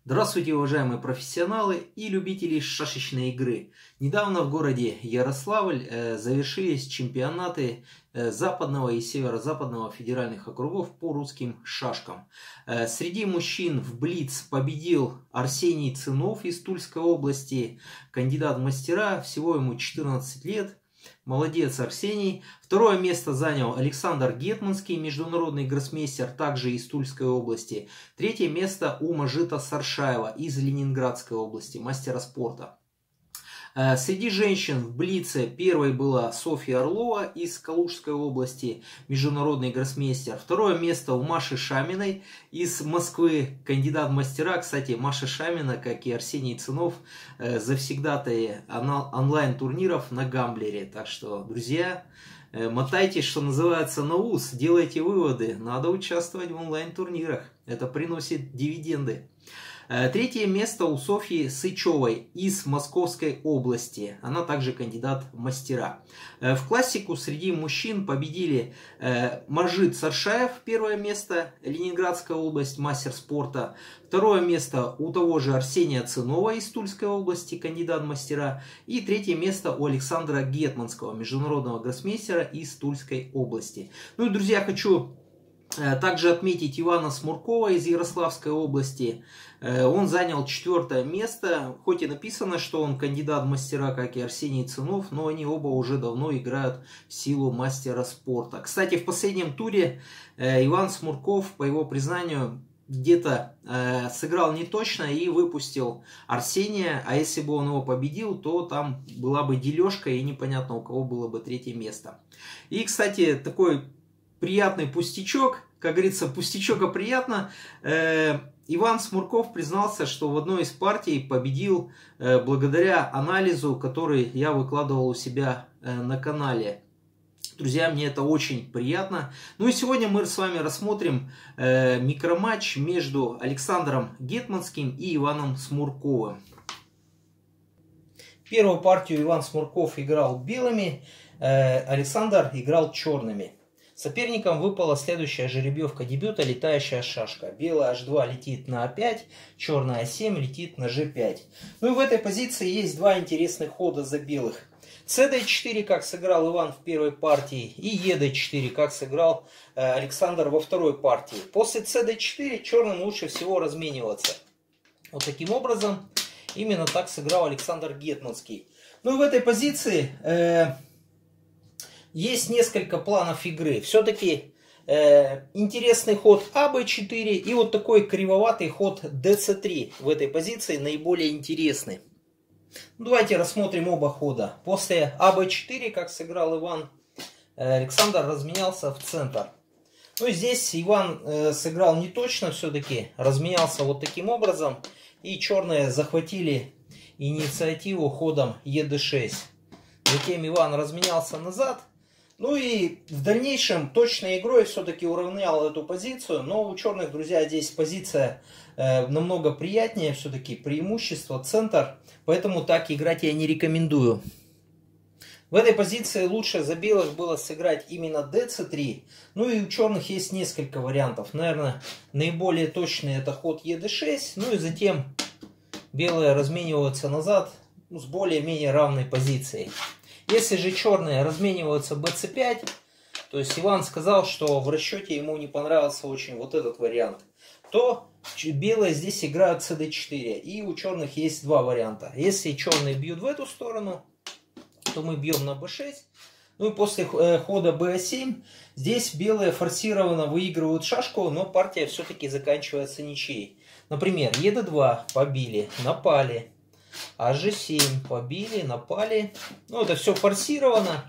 Здравствуйте, уважаемые профессионалы и любители шашечной игры. Недавно в городе Ярославль завершились чемпионаты западного и северо-западного федеральных округов по русским шашкам. Среди мужчин в блиц победил Арсений Цинов из Тульской области, кандидат в мастера, всего ему 14 лет. Молодец, Арсений. Второе место занял Александр Гетманский, международный гроссмейстер, также из Тульской области. Третье место у Мажита Саршаева из Ленинградской области, мастера спорта. Среди женщин в блице первой была Софья Орлова из Калужской области, международный гроссмейстер. Второе место у Маши Шаминой из Москвы, кандидат в мастера. Кстати, Маша Шамина, как и Арсений Цинов, завсегдатые онлайн-турниров на Гамблере. Так что, друзья, мотайте, что называется, на ус, делайте выводы. Надо участвовать в онлайн-турнирах. Это приносит дивиденды. Третье место у Софьи Сычевой из Московской области. Она также кандидат в мастера. В классику среди мужчин победили Мажит Саршаев, первое место, Ленинградская область, мастер спорта. Второе место у того же Арсения Цинова из Тульской области, кандидат в мастера. И третье место у Александра Гетманского, международного гроссмейстера из Тульской области. Ну и, друзья, хочу также отметить Ивана Смуркова из Ярославской области. Он занял 4-е место, хоть и написано, что он кандидат в мастера, как и Арсений Цинов, но они оба уже давно играют в силу мастера спорта. Кстати, в последнем туре Иван Смурков, по его признанию, где-то сыграл не точно и выпустил Арсения, а если бы он его победил, то там была бы дележка и непонятно, у кого было бы 3-е место. И, кстати, такой приятный пустячок, как говорится, пустячок, а приятно. Иван Смурков признался, что в одной из партий победил благодаря анализу, который я выкладывал у себя на канале. Друзья, мне это очень приятно. Ну и сегодня мы с вами рассмотрим микроматч между Александром Гетманским и Иваном Смурковым. Первую партию Иван Смурков играл белыми, Александр играл черными. Соперникам выпала следующая жеребьевка дебюта «Летающая шашка». Белая h2 летит на a5, черная a7 летит на g5. Ну и в этой позиции есть два интересных хода за белых. cd4, как сыграл Иван в первой партии, и ед4, как сыграл Александр во второй партии. После cd4 черным лучше всего размениваться. Вот таким образом, именно так сыграл Александр Гетманский. Ну и в этой позиции есть несколько планов игры. Все-таки интересный ход АБ4 и вот такой кривоватый ход ДЦ3 в этой позиции наиболее интересный. Давайте рассмотрим оба хода. После АБ4, как сыграл Иван, Александр разменялся в центр. Ну здесь Иван сыграл не точно все-таки, разменялся вот таким образом. И черные захватили инициативу ходом ЕД6. Затем Иван разменялся назад. Ну и в дальнейшем точной игрой все-таки уравнял эту позицию. Но у черных, друзья, здесь позиция намного приятнее. Все-таки преимущество, центр. Поэтому так играть я не рекомендую. В этой позиции лучше за белых было сыграть именно dc3. Ну и у черных есть несколько вариантов. Наверное, наиболее точный это ход ед6. Ну и затем белые размениваются назад с более-менее равной позицией. Если же черные размениваются bc5, то есть Иван сказал, что в расчете ему не понравился очень вот этот вариант, то белые здесь играют cd4. И у черных есть два варианта. Если черные бьют в эту сторону, то мы бьем на b6. Ну и после хода b7 здесь белые форсированно выигрывают шашку, но партия все-таки заканчивается ничьей. Например, ед2 побили, напали. А g7 побили, напали. Ну, это все форсировано.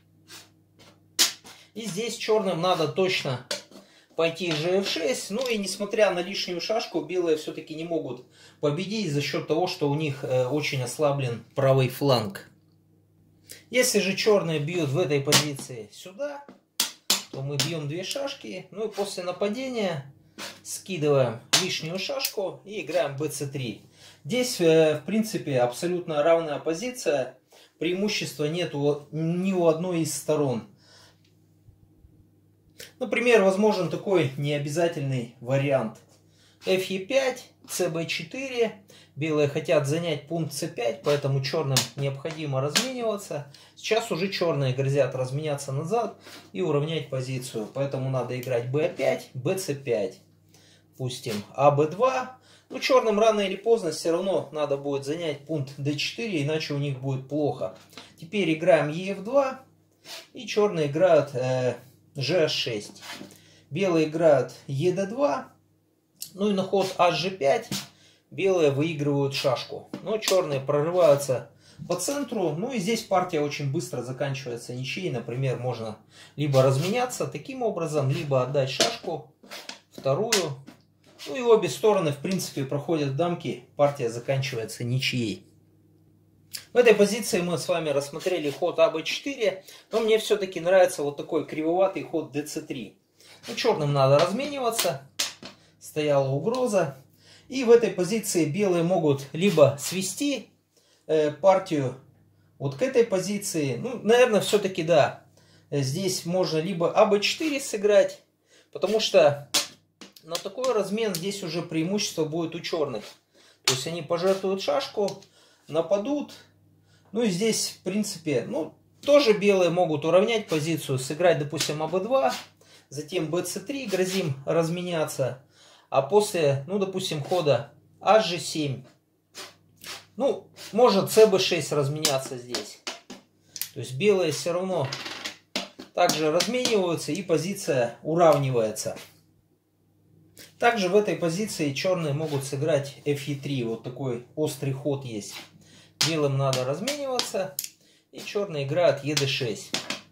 И здесь черным надо точно пойти gf6. Ну и несмотря на лишнюю шашку, белые все-таки не могут победить за счет того, что у них очень ослаблен правый фланг. Если же черные бьют в этой позиции сюда, то мы бьем две шашки. Ну и после нападения скидываем лишнюю шашку и играем bc3. Здесь, в принципе, абсолютно равная позиция. Преимущества нет ни у одной из сторон. Например, возможен такой необязательный вариант. Fe5, CB4. Белые хотят занять пункт C5, поэтому черным необходимо размениваться. Сейчас уже черные грозят разменяться назад и уравнять позицию. Поэтому надо играть B5, BC5. Пустим AB2. Ну, черным рано или поздно все равно надо будет занять пункт D4, иначе у них будет плохо. Теперь играем EF2. И черные играют GH6. Белые играют ED2. Ну и на ход HG5 белые выигрывают шашку. Но черные прорываются по центру. Ну и здесь партия очень быстро заканчивается ничьей. Например, можно либо разменяться таким образом, либо отдать шашку, вторую. Ну и обе стороны в принципе проходят дамки. Партия заканчивается ничьей. В этой позиции мы с вами рассмотрели ход АБ4. Но мне все-таки нравится вот такой кривоватый ход ДЦ3. Ну, черным надо размениваться. Стояла угроза. И в этой позиции белые могут либо свести партию вот к этой позиции. Ну, наверное, все-таки да. Здесь можно либо АБ4 сыграть. Потому что на такой размен здесь уже преимущество будет у черных. То есть они пожертвуют шашку, нападут. Ну и здесь, в принципе, ну, тоже белые могут уравнять позицию. Сыграть, допустим, АБ2. Затем BC3 грозим разменяться. А после, ну, допустим, хода HG7, ну, может CB6 разменяться здесь. То есть белые все равно также размениваются и позиция уравнивается. Также в этой позиции черные могут сыграть FE3. Вот такой острый ход есть. Белым надо размениваться. И черные играют ED6.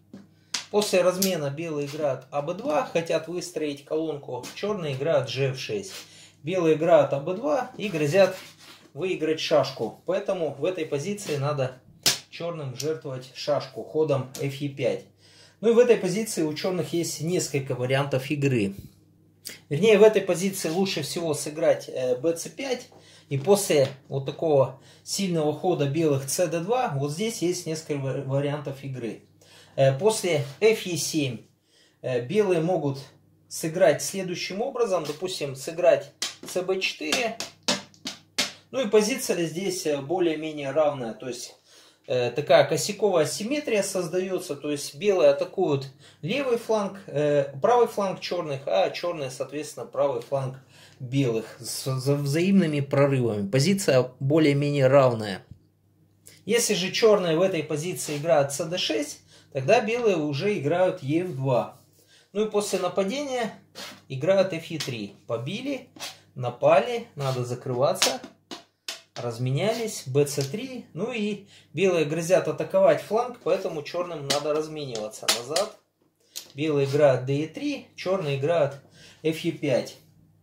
После размена белые играют АБ2, хотят выстроить колонку, черные играют GF6. Белые играют АБ2 и грозят выиграть шашку. Поэтому в этой позиции надо черным жертвовать шашку ходом FE5. Ну и в этой позиции у черных есть несколько вариантов игры. Вернее, в этой позиции лучше всего сыграть BC5. И после вот такого сильного хода белых CD2, вот здесь есть несколько вариантов игры. После FE7 белые могут сыграть следующим образом. Допустим, сыграть CB4. Ну и позиция здесь более-менее равная. То есть такая косяковая симметрия создается. То есть белые атакуют левый фланг, правый фланг черных, а черные, соответственно, правый фланг белых. С взаимными прорывами. Позиция более-менее равная. Если же черные в этой позиции играют CD6, тогда белые уже играют EF2. Ну и после нападения играют FE3. Побили, напали, надо закрываться. Разменялись, BC3. Ну и белые грозят атаковать фланг, поэтому черным надо размениваться назад. Белые играют DE3, черные играют FE5.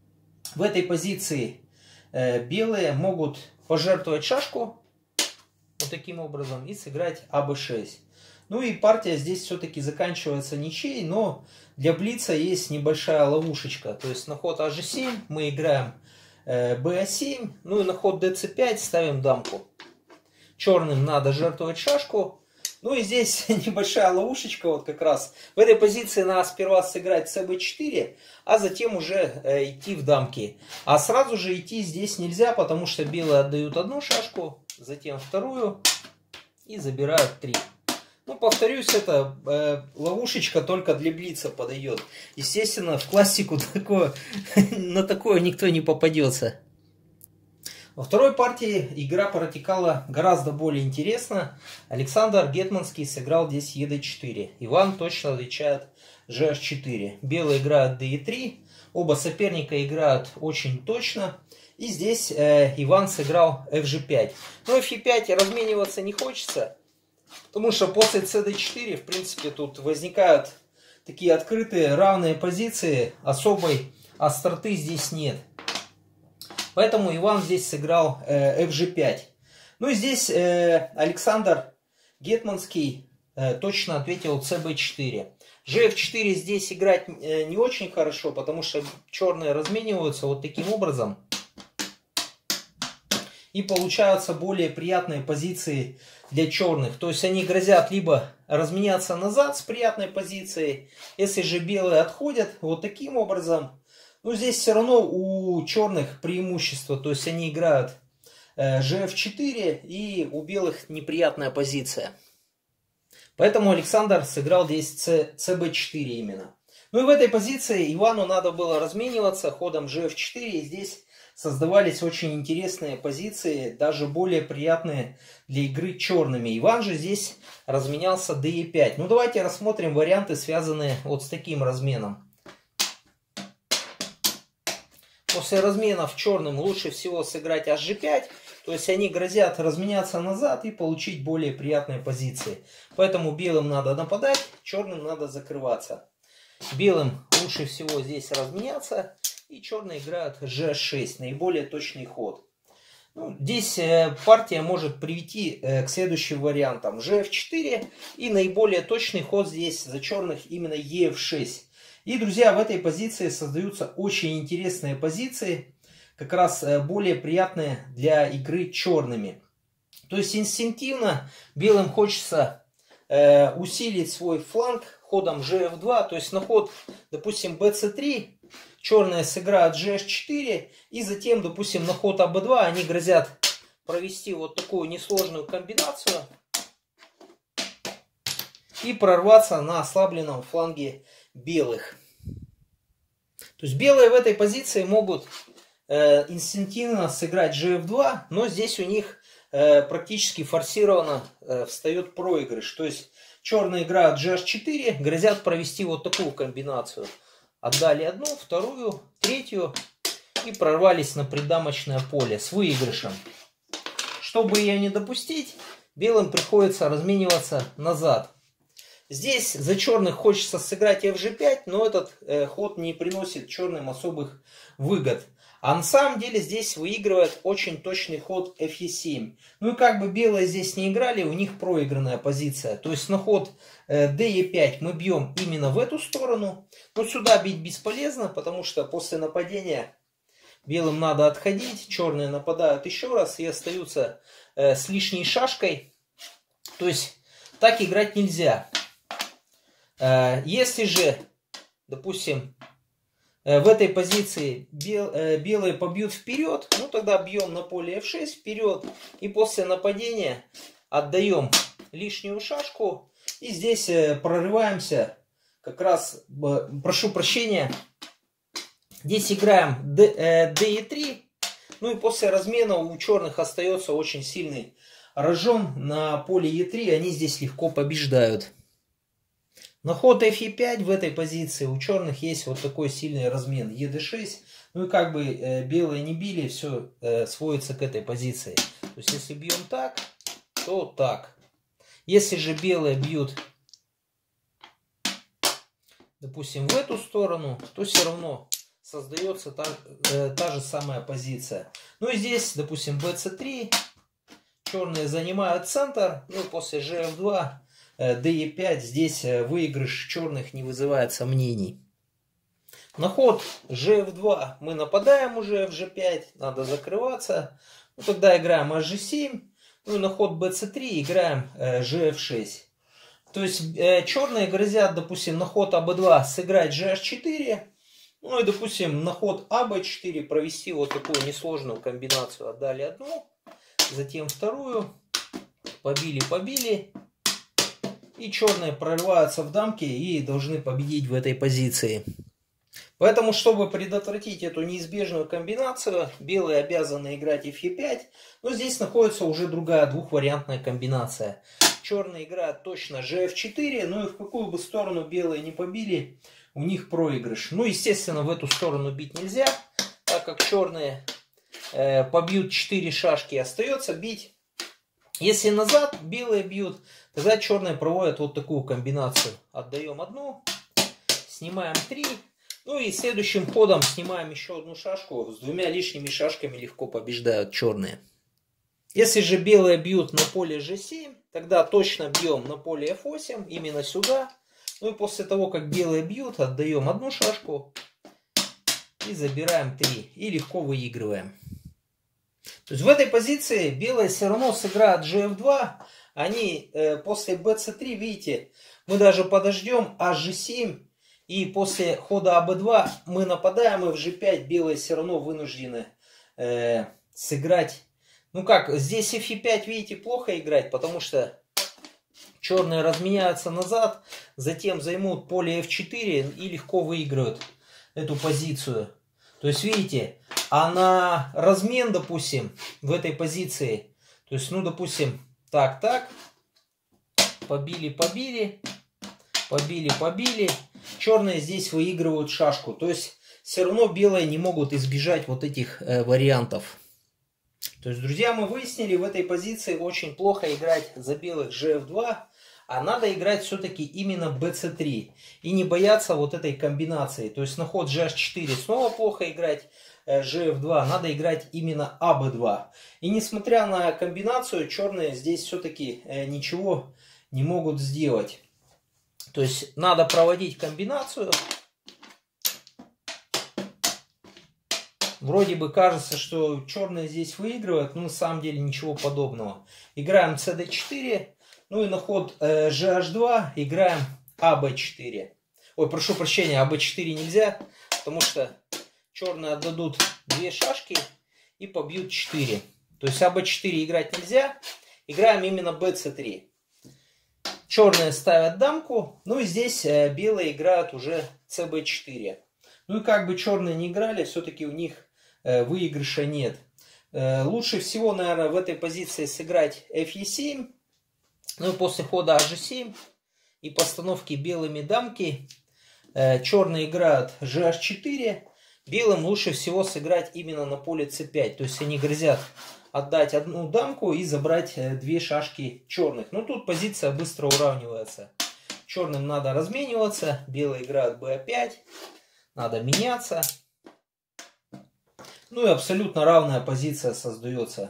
В этой позиции белые могут пожертвовать шашку вот таким образом и сыграть АБ6. Ну и партия здесь все-таки заканчивается ничьей, но для блица есть небольшая ловушечка. То есть на ход HG7 мы играем BA7, ну и на ход DC5 ставим дамку. Черным надо жертвовать шашку. Ну и здесь небольшая ловушечка вот как раз. В этой позиции надо сперва сыграть CB4, а затем уже идти в дамки. А сразу же идти здесь нельзя, потому что белые отдают одну шашку, затем вторую и забирают 3. Ну, повторюсь, это ловушечка только для блица подойдет. Естественно, в классику на такое никто не попадется. Во второй партии игра протекала гораздо более интересно. Александр Гетманский сыграл здесь ED4. Иван точно отвечает GH4. Белые играют DE3. Оба соперника играют очень точно. И здесь Иван сыграл FG5. Но FE5 размениваться не хочется. Потому что после CD4, в принципе, тут возникают такие открытые равные позиции. Особой остроты здесь нет. Поэтому Иван здесь сыграл FG5. Ну и здесь Александр Гетманский точно ответил CB4. GF4 здесь играть не очень хорошо, потому что черные размениваются вот таким образом. И получаются более приятные позиции для черных. То есть они грозят либо разменяться назад с приятной позицией. Если же белые отходят вот таким образом, Но здесь все равно у черных преимущество, то есть они играют gf4, и у белых неприятная позиция. Поэтому Александр сыграл здесь cb4 именно. Ну и в этой позиции Ивану надо было размениваться ходом gf4, и здесь создавались очень интересные позиции, даже более приятные для игры черными. Иван же здесь разменялся de5. Ну давайте рассмотрим варианты, связанные вот с таким разменом. После разменов черным лучше всего сыграть hg5, то есть они грозят разменяться назад и получить более приятные позиции. Поэтому белым надо нападать, черным надо закрываться. Белым лучше всего здесь разменяться, и черные играют g6, наиболее точный ход. Ну, здесь партия может привести к следующим вариантам: gf4, и наиболее точный ход здесь за черных именно ef6. И, друзья, в этой позиции создаются очень интересные позиции, как раз более приятные для игры черными. То есть инстинктивно белым хочется усилить свой фланг ходом gf2, то есть на ход, допустим, bc3, черные сыграют gh4, и затем, допустим, на ход ab2 они грозят провести вот такую несложную комбинацию и прорваться на ослабленном фланге белых. То есть белые в этой позиции могут инстинктивно сыграть gf2, но здесь у них практически форсированно встает проигрыш. То есть черные играют gh4, грозят провести вот такую комбинацию. Отдали одну, вторую, третью и прорвались на преддамочное поле с выигрышем. Чтобы ее не допустить, белым приходится размениваться назад. Здесь за черных хочется сыграть fg5, но этот ход не приносит черным особых выгод. А на самом деле здесь выигрывает очень точный ход fe7. Ну и как бы белые здесь не играли, у них проигранная позиция. То есть на ход de5 мы бьем именно в эту сторону. Но сюда бить бесполезно, потому что после нападения белым надо отходить. Черные нападают еще раз и остаются с лишней шашкой. То есть так играть нельзя. Если же, допустим, в этой позиции белые побьют вперед, ну тогда бьем на поле f6 вперед, и после нападения отдаем лишнюю шашку, и здесь прорываемся, как раз, прошу прощения, здесь играем de3, ну и после размена у черных остается очень сильный рожон на поле e3, они здесь легко побеждают. На ход fe5 в этой позиции у черных есть вот такой сильный размен ed6. Ну и как бы белые не били, все сводится к этой позиции. То есть если бьем так, то так. Если же белые бьют, допустим, в эту сторону, то все равно создается та же самая позиция. Ну и здесь, допустим, bc3, черные занимают центр, ну и после gf2, de5, здесь выигрыш черных не вызывает сомнений. На ход gf2 мы нападаем уже в g5, надо закрываться. Ну, тогда играем hg7, ну и на ход bc3 играем gf6. То есть черные грозят, допустим, на ход ab2 сыграть gh4, ну и, допустим, на ход ab4 провести вот такую несложную комбинацию. Отдали одну, затем вторую, побили. И черные прорываются в дамке и должны победить в этой позиции. Поэтому, чтобы предотвратить эту неизбежную комбинацию, белые обязаны играть fe5. Но здесь находится уже другая двухвариантная комбинация. Черные играют точно gf4, ну и в какую бы сторону белые не побили, у них проигрыш. Ну, естественно, в эту сторону бить нельзя, так как черные побьют 4 шашки, остается бить. Если назад белые бьют, тогда черные проводят вот такую комбинацию. Отдаем одну, снимаем 3. Ну и следующим ходом снимаем еще одну шашку. С двумя лишними шашками легко побеждают черные. Если же белые бьют на поле g7, тогда точно бьем на поле f8, именно сюда. Ну и после того, как белые бьют, отдаем одну шашку и забираем 3. И легко выигрываем. То есть в этой позиции белые все равно сыграют gf2. Они после bc3, видите, мы даже подождем hg7. И после хода АБ2 мы нападаем, и в G5 белые все равно вынуждены сыграть. Ну как, здесь F5, видите, плохо играть, потому что черные разменяются назад, затем займут поле F4 и легко выиграют эту позицию. То есть, видите, а на размен, допустим, в этой позиции, то есть, ну, допустим, так, побили, черные здесь выигрывают шашку. То есть, все равно белые не могут избежать вот этих вариантов. То есть, друзья, мы выяснили, в этой позиции очень плохо играть за белых GF2, а надо играть все-таки именно BC3. И не бояться вот этой комбинации. То есть, на ход GH4 снова плохо играть GF2, надо играть именно AB2. И несмотря на комбинацию, черные здесь все-таки ничего не могут сделать. То есть, надо проводить комбинацию. Вроде бы кажется, что черные здесь выигрывают, но на самом деле ничего подобного. Играем CD4, ну и на ход GH2 играем AB4. Ой, прошу прощения, AB4 нельзя, потому что черные отдадут 2 шашки и побьют 4. То есть AB4 играть нельзя, играем именно BC3. Черные ставят дамку, ну и здесь белые играют уже CB4. Ну и как бы черные не играли, все-таки у них выигрыша нет. Лучше всего, наверное, в этой позиции сыграть FE7. Ну и после хода HG7 и постановки белыми дамки черные играют GH4. Белым лучше всего сыграть именно на поле C5. То есть они грозят отдать одну дамку и забрать 2 шашки черных. Но тут позиция быстро уравнивается. Черным надо размениваться. Белые играют B5. Надо меняться. Ну и абсолютно равная позиция создается.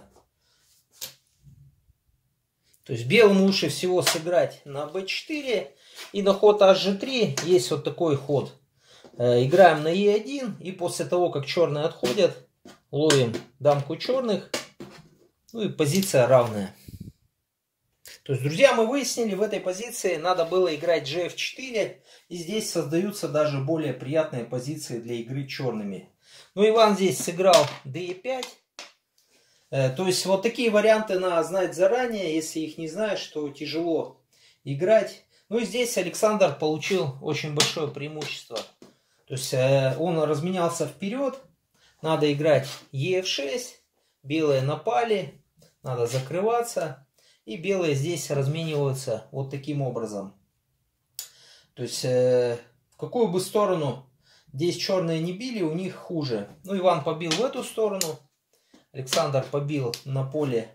То есть белым лучше всего сыграть на b4. И на ход hg3 есть вот такой ход. Играем на e1. И после того, как черные отходят, ловим дамку черных. Ну и позиция равная. То есть, друзья, мы выяснили, в этой позиции надо было играть gf4. И здесь создаются даже более приятные позиции для игры черными. Ну, Иван здесь сыграл d5. То есть, вот такие варианты надо знать заранее. Если их не знаешь, то тяжело играть. Ну, и здесь Александр получил очень большое преимущество. То есть, он разменялся вперед. Надо играть ef6. Белые напали. Надо закрываться. И белые здесь размениваются вот таким образом. То есть, в какую бы сторону здесь черные не били, у них хуже. Ну, Иван побил в эту сторону. Александр побил на поле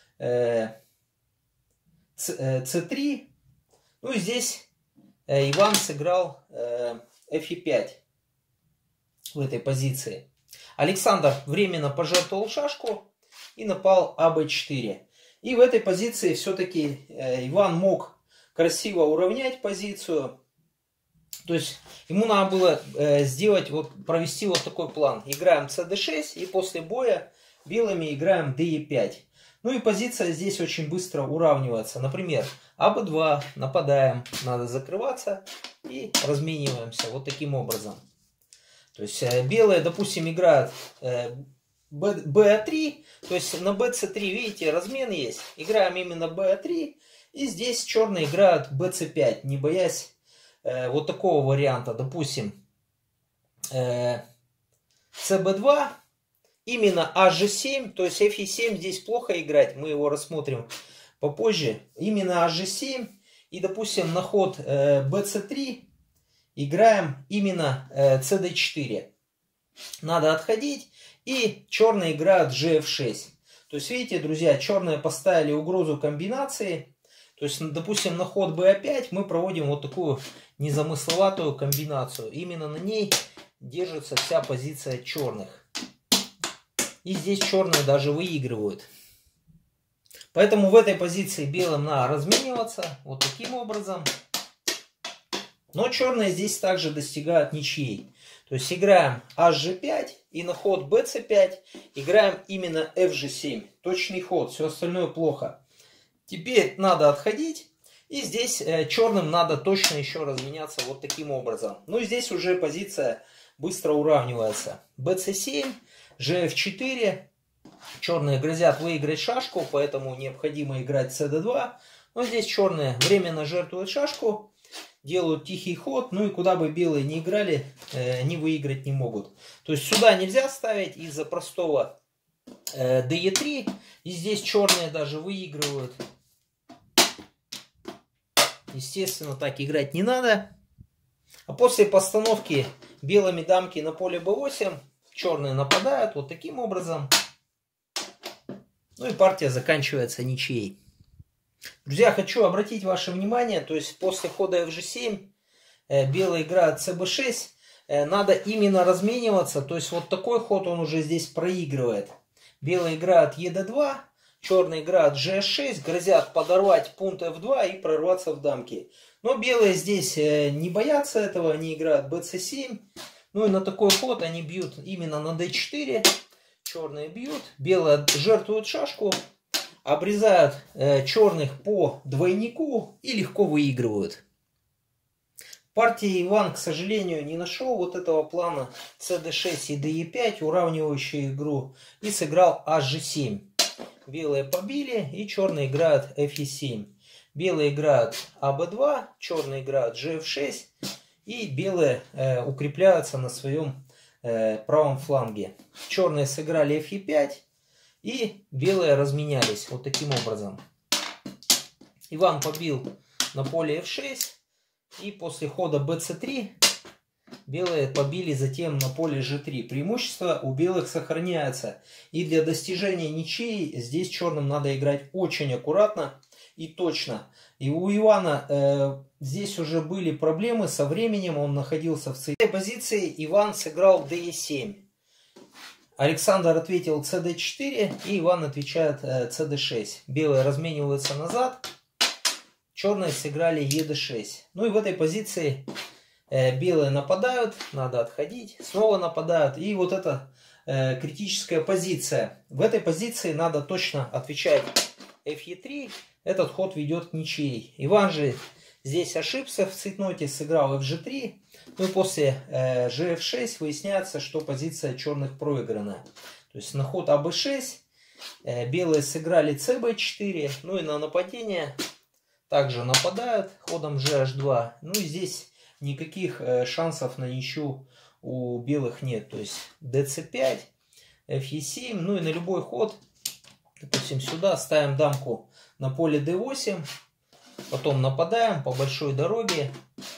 c3. Ну, и здесь Иван сыграл fe5 в этой позиции. Александр временно пожертвовал шашку и напал ab4. И в этой позиции все-таки Иван мог красиво уравнять позицию. То есть ему надо было провести вот такой план. Играем cd6 и после боя белыми играем de5. Ну и позиция здесь очень быстро уравнивается. Например, ab2, нападаем, надо закрываться и размениваемся вот таким образом. То есть белые, допустим, играют b3, то есть на bc3, видите, размен есть. Играем именно b3, и здесь черные играют bc5, не боясь вот такого варианта. Допустим, cb2, именно hg7, то есть fe7 здесь плохо играть, мы его рассмотрим попозже. Именно hg7, и, допустим, на ход bc3 играем именно cd4. Надо отходить. И черные играют gf6. То есть, видите, друзья, черные поставили угрозу комбинации. То есть, допустим, на ход b5 мы проводим вот такую незамысловатую комбинацию. Именно на ней держится вся позиция черных. И здесь черные даже выигрывают. Поэтому в этой позиции белым надо размениваться вот таким образом. Но черные здесь также достигают ничьей. То есть играем hg5 и на ход bc5 играем именно fg7. Точный ход, все остальное плохо. Теперь надо отходить. И здесь черным надо точно еще разменяться вот таким образом. Ну и здесь уже позиция быстро уравнивается. bc7, gf4. Черные грозят выиграть шашку, поэтому необходимо играть cd2. Но здесь черные временно жертвуют шашку, делают тихий ход. Ну и куда бы белые не играли, они выиграть не могут. То есть сюда нельзя ставить из-за простого de3. И здесь черные даже выигрывают. Естественно, так играть не надо. А после постановки белыми дамки на поле b8, черные нападают вот таким образом. Ну и партия заканчивается ничьей. Друзья, хочу обратить ваше внимание, то есть после хода fg7 белые играют cb6. Надо именно размениваться, то есть вот такой ход он уже здесь проигрывает. Белые играют ед2. Черные играют g6, грозят подорвать пункт f2 и прорваться в дамки. Но белые здесь не боятся этого, они играют bc7. Ну и на такой ход они бьют именно на d4. Черные бьют, белые жертвуют шашку, обрезают черных по двойнику и легко выигрывают. Партии Иван, к сожалению, не нашел вот этого плана cd6 и de5, уравнивающий игру, и сыграл hg7. Белые побили, и черные играют fe7. Белые играют ab2, черные играют gf6, и белые укрепляются на своем правом фланге. Черные сыграли fe5, и белые разменялись вот таким образом. Иван побил на поле f6, и после хода bc3 белые побили затем на поле g3. Преимущество у белых сохраняется. И для достижения ничьей здесь черным надо играть очень аккуратно и точно. И у Ивана здесь уже были проблемы со временем. Он находился в этой позиции. Иван сыграл de7. Александр ответил cd4. И Иван отвечает cd6. Белые размениваются назад. Черные сыграли ед6. Ну и в этой позиции белые нападают, надо отходить, снова нападают. И вот эта критическая позиция. В этой позиции надо точно отвечать fe3. Этот ход ведет к ничьей. Иван же здесь ошибся в цейтноте, сыграл fg3. Ну и после gf6 выясняется, что позиция черных проиграна. То есть на ход аб6 белые сыграли cb4. Ну и на нападение также нападают ходом gh2. Ну и здесь никаких шансов на ничью у белых нет. То есть dc5, fe7. Ну и на любой ход, допустим, сюда ставим дамку на поле d8. Потом нападаем по большой дороге.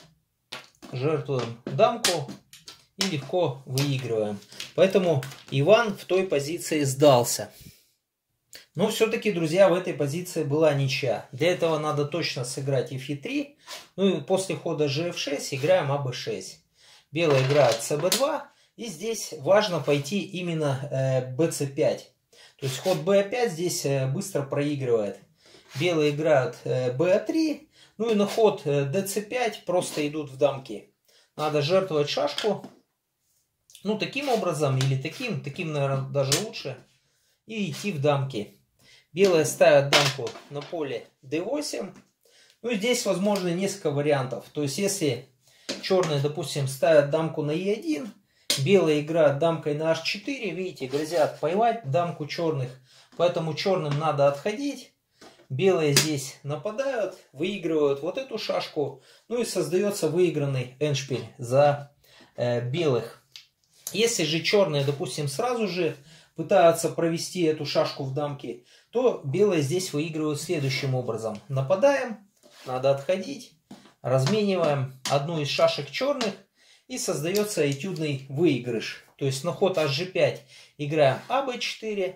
Жертвуем дамку и легко выигрываем. Поэтому Иван в той позиции сдался. Но все-таки, друзья, в этой позиции была ничья. Для этого надо точно сыграть fe3. Ну и после хода gf6 играем ab6. Белые играют cb2. И здесь важно пойти именно bc5. То есть ход b5 здесь быстро проигрывает. Белые играют b3. Ну и на ход dc5 просто идут в дамки. Надо жертвовать шашку. Ну таким образом или таким. Таким, наверное, даже лучше. И идти в дамки. Белые ставят дамку на поле d8. Ну и здесь возможно несколько вариантов. То есть если черные, допустим, ставят дамку на e1, белые играют дамкой на h4, видите, грозят поймать дамку черных. Поэтому черным надо отходить. Белые здесь нападают, выигрывают вот эту шашку. Ну и создается выигранный эндшпиль за белых. Если же черные, допустим, сразу же пытаются провести эту шашку в дамки, то белые здесь выигрывают следующим образом. Нападаем, надо отходить, размениваем одну из шашек черных и создается этюдный выигрыш. То есть на ход hg5 играем ab4,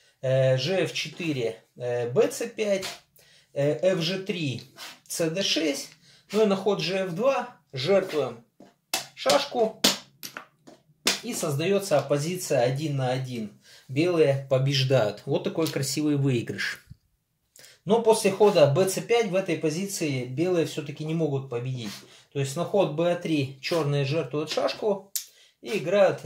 gf4, bc5, fg3, cd6. Ну и на ход gf2 жертвуем шашку и создается оппозиция 1 на 1. Белые побеждают. Вот такой красивый выигрыш. Но после хода bc5 в этой позиции белые все-таки не могут победить. То есть на ход b3 черные жертвуют шашку и играют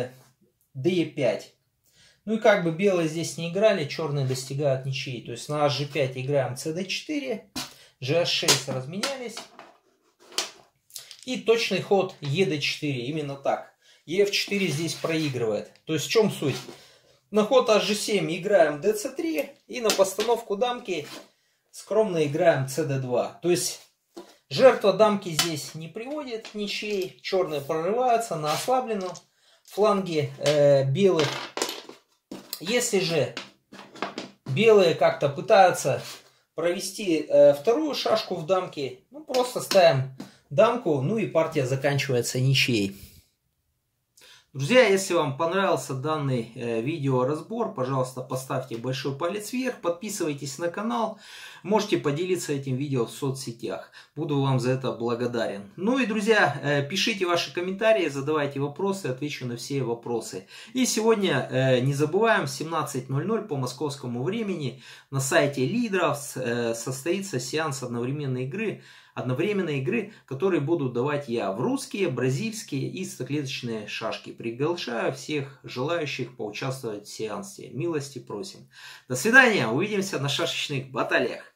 d5. Ну и как бы белые здесь не играли, черные достигают ничьей. То есть на hg5 играем cd4, GS6 разменялись. И точный ход ED4, именно так. EF4 здесь проигрывает. То есть в чем суть? На ход HG7 играем DC3 и на постановку дамки скромно играем CD2. То есть жертва дамки здесь не приводит ничьей. Черные прорываются на ослабленном фланге белых. Если же белые как-то пытаются провести вторую шашку в дамке, ну просто ставим дамку, ну и партия заканчивается ничьей. Друзья, если вам понравился данный видеоразбор, пожалуйста, поставьте большой палец вверх, подписывайтесь на канал, можете поделиться этим видео в соцсетях. Буду вам за это благодарен. Ну и, друзья, пишите ваши комментарии, задавайте вопросы, отвечу на все вопросы. И сегодня, не забываем, в 17:00 по московскому времени на сайте лидеров состоится сеанс одновременной игры, которые буду давать я в русские, бразильские и стоклеточные шашки. Приглашаю всех желающих поучаствовать в сеансе. Милости просим. До свидания, увидимся на шашечных баталиях.